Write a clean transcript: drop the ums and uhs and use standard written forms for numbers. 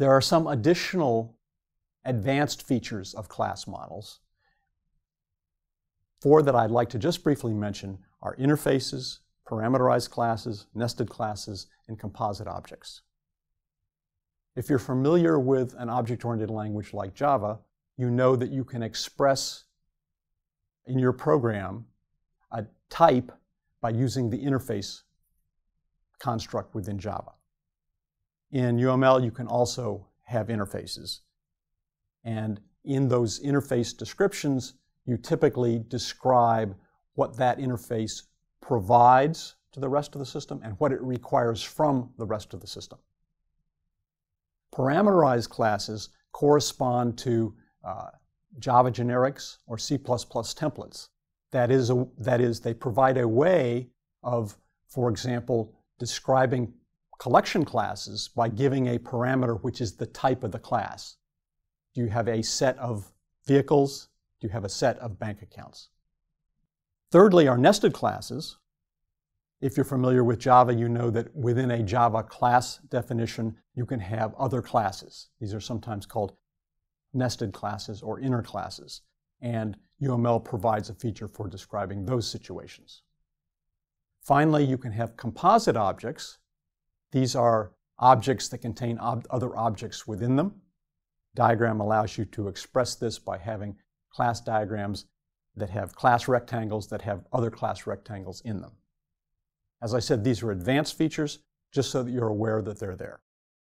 There are some additional advanced features of class models. Four that I'd like to just briefly mention are interfaces, parameterized classes, nested classes, and composite objects. If you're familiar with an object-oriented language like Java, you know that you can express in your program a type by using the interface construct within Java. In UML, you can also have interfaces. And in those interface descriptions, you typically describe what that interface provides to the rest of the system and what it requires from the rest of the system. Parameterized classes correspond to Java generics or C++ templates. That is, they provide a way of, for example, describing collection classes by giving a parameter which is the type of the class. Do you have a set of vehicles? Do you have a set of bank accounts? Thirdly, are nested classes. If you're familiar with Java, you know that within a Java class definition, you can have other classes. These are sometimes called nested classes or inner classes. And UML provides a feature for describing those situations. Finally, you can have composite objects. These are objects that contain other objects within them. Diagram allows you to express this by having class diagrams that have class rectangles that have other class rectangles in them. As I said, these are advanced features, just so that you're aware that they're there.